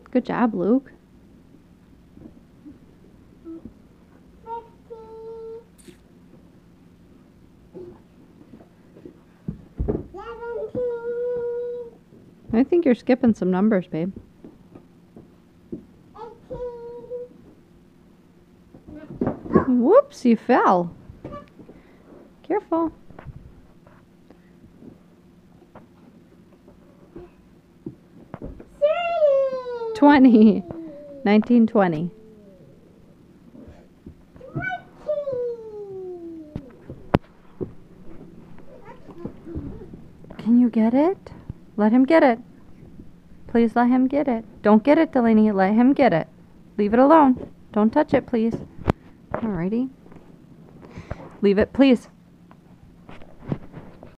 Good job, Luke. 17. I think you're skipping some numbers, babe. 18. Whoops, you fell. Careful. 20. 1920. Can you get it? Let him get it. Please let him get it. Don't get it, Delaney. Let him get it. Leave it alone. Don't touch it, please. Alrighty. Leave it, please.